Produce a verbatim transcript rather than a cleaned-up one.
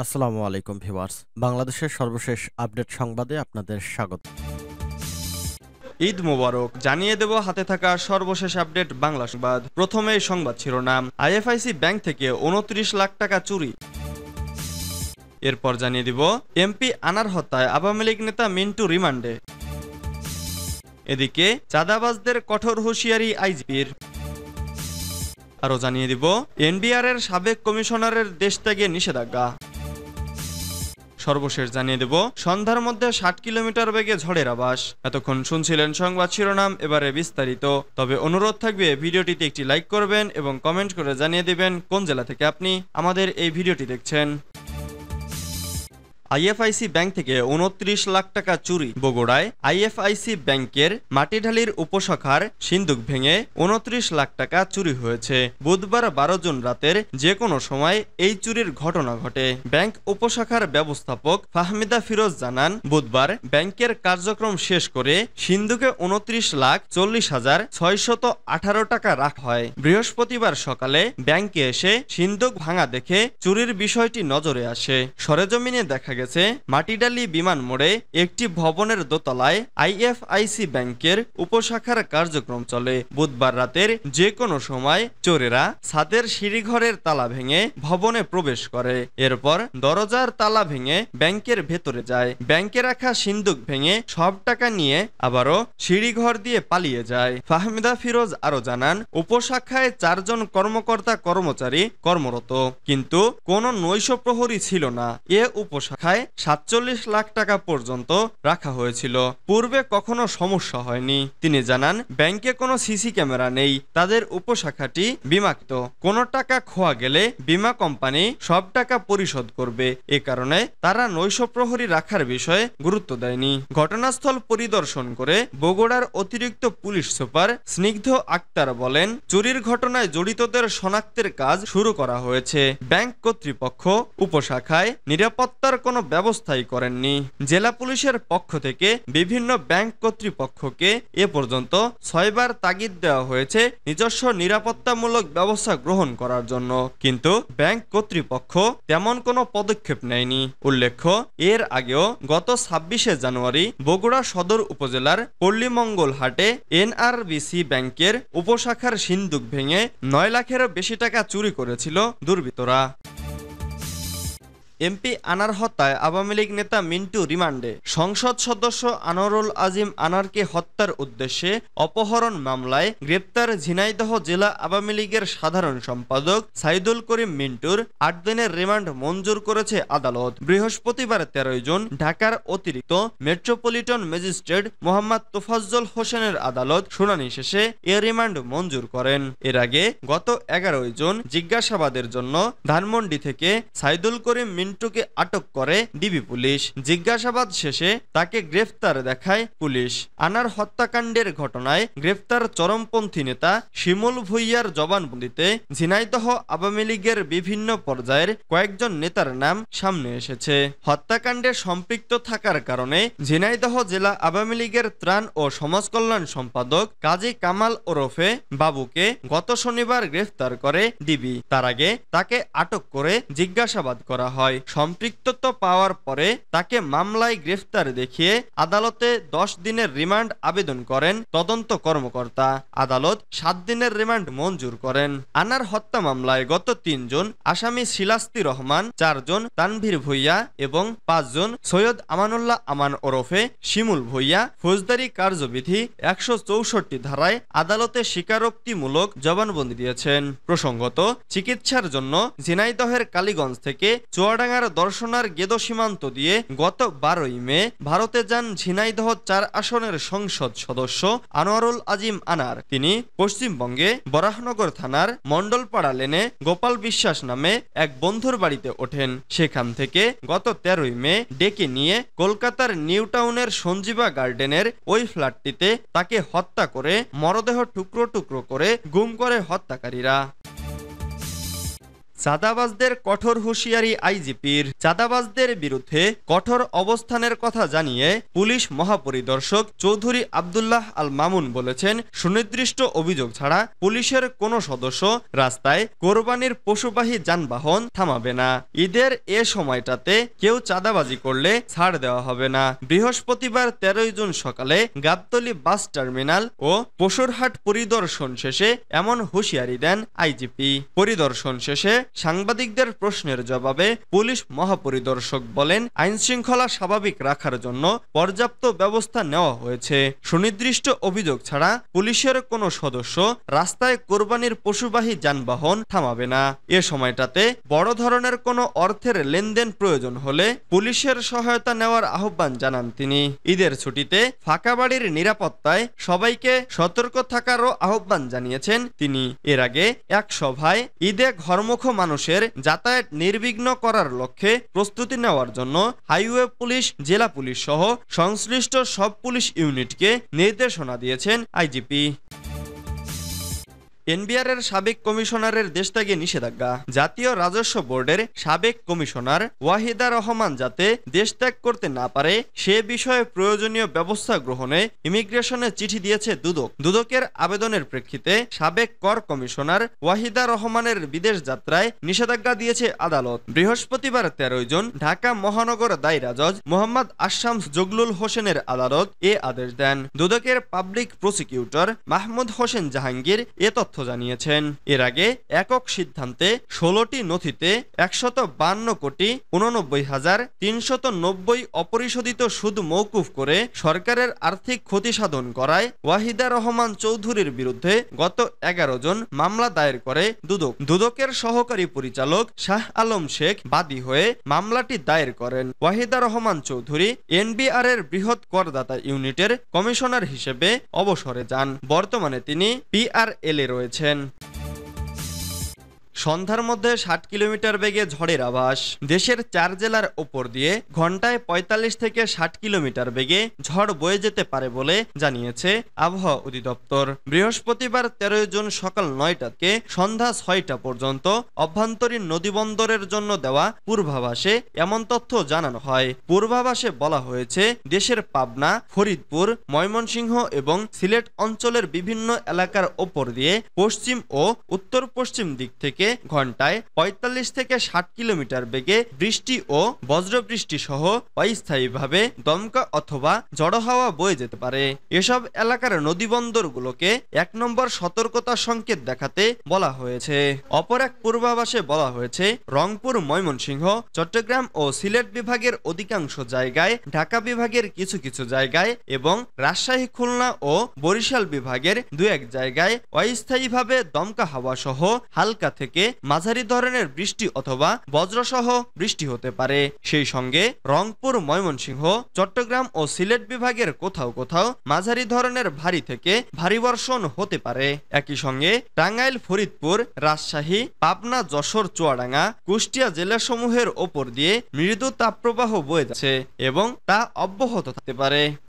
আসসালামু আলাইকুম ভিউয়ার্স, বাংলাদেশের সর্বশেষ আপডেট সংবাদে আপনাদের স্বাগত। ঈদ মোবারক জানিয়ে দেব হাতে থাকা সর্বশেষ আপডেট বাংলা সংবাদ। প্রথমেই সংবাদ শিরোনাম, আইএফআইসি ব্যাংক থেকে উনত্রিশ লাখ টাকা চুরি। এরপর জানিয়ে দিব এমপি আনার হত্যায় আওয়ামী লীগ নেতা মিন্টু রিমান্ডে। এদিকে চাঁদাবাজদের কঠোর হুঁশিয়ারি আইজিপির। আরও জানিয়ে দিব এনবিআর এর সাবেক কমিশনারের দেশ ত্যাগে নিষেধাজ্ঞা। সর্বশেষ জানিয়ে দেব সন্ধ্যার মধ্যে ষাট কিলোমিটার বেগে ঝড়ের আভাস। এতক্ষণ শুনছিলেন সংবাদ শিরোনাম, এবারে বিস্তারিত। তবে অনুরোধ থাকবে ভিডিওটিতে একটি লাইক করবেন এবং কমেন্ট করে জানিয়ে দিবেন কোন জেলা থেকে আপনি আমাদের এই ভিডিওটি দেখছেন। আইএফআইসি ব্যাংক থেকে উনত্রিশ লাখ টাকা চুরি। বগুড়ায় আইএফআইসি ব্যাংকের মাটিঢালির উপশাখার সিন্দুক ভেঙে উনত্রিশ লাখ টাকা চুরি হয়েছে। বুধবার বারো জুন রাতের যে কোনো সময় এই চুরির ঘটনা ঘটে। ব্যাংক উপশাখার ব্যবস্থাপক ফাহমিদা ফিরোজ জানান, বুধবার ব্যাংকের কার্যক্রম শেষ করে সিন্দুকে উনত্রিশ লাখ চল্লিশ হাজার ছয়শত আঠারো টাকা রাখা হয়। বৃহস্পতিবার সকালে ব্যাংকে এসে সিন্দুক ভাঙা দেখে চুরির বিষয়টি নজরে আসে। সরেজমিনে দেখা গেছে মাটিডালি বিমান মোড়ে একটি ভবনের দোতলায় আইএফআইসি ব্যাংকের উপশাখার কার্যক্রম চলে। বুধবার রাতের যে কোনো সময় চোরেরা ছাদের সিঁড়িঘরের তালা ভেঙে ভবনে প্রবেশ করে। এরপর দরজার তালা ভেঙে ব্যাংকের ভেতরে যায়। ব্যাংকে রাখা সিন্দুক ভেঙে সব টাকা নিয়ে আবারও সিঁড়িঘর দিয়ে পালিয়ে যায়। ফাহমিদা ফিরোজ আরো জানান, উপশাখায় চারজন কর্মকর্তা কর্মচারী কর্মরত, কিন্তু কোনো নৈশ প্রহরী ছিল না। এ উপশাখায় সাতচল্লিশ লাখ টাকা পর্যন্ত রাখা হয়েছিল। পূর্বে কখনো সমস্যা হয়নি। তিনি জানান, ব্যাংকে কোনো সিসি ক্যামেরা নেই। তাদের উপশাখাটি বীমাকৃত। কোনো টাকা খোয়া গেলে বীমা কোম্পানি সব টাকা পরিশোধ করবে। এ কারণে তারা নৈশ প্রহরী রাখার বিষয়ে গুরুত্ব দেয়নি। ঘটনাস্থল পরিদর্শন করে বগুড়ার অতিরিক্ত পুলিশ সুপার স্নিগ্ধ আক্তার বলেন, চুরির ঘটনায় জড়িতদের শনাক্তের কাজ শুরু করা হয়েছে। ব্যাংক কর্তৃপক্ষ উপশাখায় নিরাপত্তার কোনো ব্যবস্থাই করেননি। জেলা পুলিশের পক্ষ থেকে বিভিন্ন ব্যাংক কর্তৃপক্ষকে এ পর্যন্ত ছয়বার তাগিদ দেওয়া হয়েছে নিজস্ব নিরাপত্তামূলক ব্যবস্থা গ্রহণ করার জন্য, কিন্তু ব্যাংক কর্তৃপক্ষ তেমন কোনো পদক্ষেপ নেয়নি। উল্লেখ্য, এর আগেও গত ছাব্বিশে জানুয়ারি বগুড়া সদর উপজেলার পল্লীমঙ্গল হাটে এনআরবিসি ব্যাংকের উপশাখার সিন্দুক ভেঙে নয় লাখেরও বেশি টাকা চুরি করেছিল দুর্বৃত্তরা। এমপি আনার হত্যায় আওয়ামী লীগ নেতা মিন্টু রিমান্ডে। সংসদ সদস্য আনোয়ারুল আজিম আনারকে হত্যার উদ্দেশ্যে অপহরণ মামলায় গ্রেপ্তার ঝিনাইদহ জেলা আওয়ামী লীগের সাধারণ সম্পাদক সাইদুল করিম মিন্টুর আট দিনের রিমান্ড মঞ্জুর করেছে আদালত। বৃহস্পতিবার তেরোই জুন ঢাকার অতিরিক্ত মেট্রোপলিটন ম্যাজিস্ট্রেট মোহাম্মদ তোফাজ্জল হোসেনের আদালত শুনানি শেষে এ রিমান্ড মঞ্জুর করেন। এর আগে গত এগারোই জুন জিজ্ঞাসাবাদের জন্য ধানমন্ডি থেকে সাইদুল করিম মিন্টুকে আটক করে ডিবি পুলিশ। জিজ্ঞাসাবাদ শেষে তাকে গ্রেফতার দেখায় পুলিশ। আনার হত্যাকাণ্ডের ঘটনায় গ্রেফতার চরমপন্থী নেতা শিমুল ভুইয়ার জবানবন্দিতে ঝিনাইদহ আওয়ামী লীগের বিভিন্ন পর্যায়ের কয়েকজন নেতার নাম সামনে এসেছে। হত্যাকাণ্ডে সম্পৃক্ত থাকার কারণে ঝিনাইদহ জেলা আওয়ামী লীগের ত্রাণ ও সমাজ কল্যাণ সম্পাদক কাজী কামাল ওরফে বাবুকে গত শনিবার গ্রেফতার করে ডিবি। তার আগে তাকে আটক করে জিজ্ঞাসাবাদ করা হয়। সম্পৃক্ততা পাওয়ার পরে তাকে মামলায় গ্রেফতার দেখিয়ে আদালতে দশ দিনের রিমান্ড আবেদন করেন তদন্ত কর্মকর্তা। আদালত সাত দিনের রিমান্ড মঞ্জুর করেন। আনার হত্যা মামলায় গত তিন জন আসামি শিলাস্তি রহমান, চারজন তানভীর ভুইয়া এবং পাঁচজন সৈয়দ আমানুল্লাহ আমান ওরফে শিমুল ভুইয়া ফৌজদারি কার্যবিধি একশো চৌষট্টি ধারায় আদালতে স্বীকারোক্তিমূলক জবানবন্দি দিয়েছেন। প্রসঙ্গত, চিকিৎসার জন্য ঝিনাইদহের কালীগঞ্জ থেকে চুয়াডাঙ্গার দর্শনার গেদো সীমান্ত দিয়ে গত বারোই মে ভারতে যান ঝিনাইদহ চার আসনের সংসদ সদস্য আনোয়ারুল আজিম আনার। তিনি পশ্চিমবঙ্গে বরাহনগর থানার মন্ডলপাড়া লেনে গোপাল বিশ্বাস নামে এক বন্ধুর বাড়িতে ওঠেন। সেখান থেকে গত তেরোই মে ডেকে নিয়ে কলকাতার নিউ টাউনের সঞ্জীবা গার্ডেনের ওই ফ্ল্যাটটিতে তাকে হত্যা করে মরদেহ টুকরো টুকরো করে গুম করে হত্যাকারীরা। চাঁদাবাজদের কঠোর হুঁশিয়ারি আইজিপির। চাঁদাবাজদের বিরুদ্ধে কঠোর অবস্থানের কথা জানিয়ে পুলিশ মহাপরিদর্শক চৌধুরী আব্দুল্লাহ আল মামুন বলেছেন, সুনির্দিষ্ট অভিযোগ ছাড়া পুলিশের কোনো সদস্য রাস্তায় কোরবানির পশুবাহী যানবাহন থামাবে না। ঈদের এ সময়টাতে কেউ চাঁদাবাজি করলে ছাড় দেওয়া হবে না। বৃহস্পতিবার তেরোই জুন সকালে গাবতলী বাস টার্মিনাল ও পশুরহাট পরিদর্শন শেষে এমন হুঁশিয়ারি দেন আইজিপি। পরিদর্শন শেষে সাংবাদিকদের প্রশ্নের জবাবে পুলিশ মহাপরিদর্শক বলেন, আইনশৃঙ্খলা স্বাভাবিক রাখার জন্য পর্যাপ্ত ব্যবস্থা নেওয়া হয়েছে। সুনির্দিষ্ট অভিযোগ ছাড়া পুলিশের কোনো সদস্য রাস্তায় কোরবানির পশুবাহী যানবাহন থামাবে না। এ সময়টাতে বড় ধরনের কোনো অর্থের লেনদেন প্রয়োজন হলে পুলিশের সহায়তা নেওয়ার আহ্বান জানান তিনি। ঈদের ছুটিতে ফাঁকা বাড়ির নিরাপত্তায় সবাইকে সতর্ক থাকারও আহ্বান জানিয়েছেন তিনি। এর আগে এক সভায় ঈদে ঘরমুখ মানুষের যাতায়াত নির্বিঘ্ন করার লক্ষ্যে প্রস্তুতি নেওয়ার জন্য হাইওয়ে পুলিশ, জেলা পুলিশ সহ সংশ্লিষ্ট সব পুলিশ ইউনিটকে নির্দেশনা দিয়েছেন আইজিপি। এনবিআরের সাবেক কমিশনারের দেশত্যাগে নিষেধাজ্ঞা। জাতীয় রাজস্ব বোর্ডের সাবেক কমিশনার ওয়াহিদা রহমান যাতে দেশত্যাগ করতে না পারে সে বিষয়ে প্রয়োজনীয় ব্যবস্থা গ্রহণে ইমিগ্রেশনে চিঠি দিয়েছে দুদক। দুদকের আবেদনের প্রেক্ষিতে সাবেক কর কমিশনার ওয়াহিদা রহমানের বিদেশ যাত্রায় নিষেধাজ্ঞা দিয়েছে আদালত। বৃহস্পতিবার তেরোই জুন ঢাকা মহানগর দায়রা জজ মোহাম্মদ আশামস জগলুল হোসেনের আদালত এ আদেশ দেন। দুদকের পাবলিক প্রসিকিউটর মাহমুদ হোসেন জাহাঙ্গীর এ তথ্য জানিয়েছেন। এর আগে একক সিদ্ধান্তে ষোলোটি নথিতে একশত বান্ন কোটি উননব্বই হাজার তিনশত নব্বই অপরিশোধিত সুদ মৌকুফ করে সরকারের আর্থিক ক্ষতি সাধন করায় ওয়াহিদা রহমান চৌধুরীর বিরুদ্ধে গত এগারো জন মামলা দায়ের করে দুদক। দুদকের সহকারী পরিচালক শাহ আলম শেখ বাদী হয়ে মামলাটি দায়ের করেন। ওয়াহিদা রহমান চৌধুরী এনবিআর এর বৃহৎ করদাতা ইউনিটের কমিশনার হিসেবে অবসরে যান। বর্তমানে তিনি পিআরএল এ রয়েছেন। সন্ধ্যার মধ্যে ষাট কিলোমিটার বেগে ঝড়ের আভাস। দেশের চার জেলার ওপর দিয়ে ঘন্টায় পঁয়তাল্লিশ থেকে ষাট কিলোমিটার বেগে ঝড় বয়ে যেতে পারে বলে জানিয়েছে আবহাওয়া অধিদপ্তর। বৃহস্পতিবার তেরোই জুন সকাল নয়টা থেকে সন্ধ্যা ছয়টা পর্যন্ত অভ্যন্তরীণ নদীবন্দরের জন্য দেওয়া পূর্বাভাসে এমন তথ্য জানানো হয়। পূর্বাভাসে বলা হয়েছে, দেশের পাবনা, ফরিদপুর, ময়মনসিংহ এবং সিলেট অঞ্চলের বিভিন্ন এলাকার ওপর দিয়ে পশ্চিম ও উত্তর পশ্চিম দিক থেকে ঘন্টায় পঁয়তাল্লিশ থেকে ষাট কিলোমিটার বেগে বৃষ্টি ও বজ্রবৃষ্টি সহ অস্থায়ীভাবে দমকা অথবা ঝড়ো হাওয়া বয়ে যেতে পারে। এসব এলাকার নদীবন্দরগুলোকে এক নম্বর সতর্কতা সংকেত দেখাতে বলা হয়েছে। অপর এক পূর্বাভাসে বলা হয়েছে, রংপুর, ময়মনসিংহ, চট্টগ্রাম ও সিলেট বিভাগের অধিকাংশ জায়গায়, ঢাকা বিভাগের কিছু কিছু জায়গায় এবং রাজশাহী, খুলনা ও বরিশাল বিভাগের দু এক জায়গায় অস্থায়ীভাবে দমকা হাওয়া সহ হালকা থেকে মাঝারি ধরনের বৃষ্টি অথবা বজ্রসহ বৃষ্টি হতে পারে। সেই সঙ্গে রংপুর, ময়মনসিংহ, চট্টগ্রাম ও সিলেট বিভাগের কোথাও কোথাও মাঝারি ধরনের ভারী থেকে ভারী বর্ষণ হতে পারে। একই সঙ্গে টাঙ্গাইল, ফরিদপুর, রাজশাহী, পাবনা, যশোর, চুয়াডাঙ্গা, কুষ্টিয়া জেলাসমূহের ওপর দিয়ে মৃদু তাপপ্রবাহ বয়ে যাচ্ছে এবং তা অব্যাহত থাকতে পারে।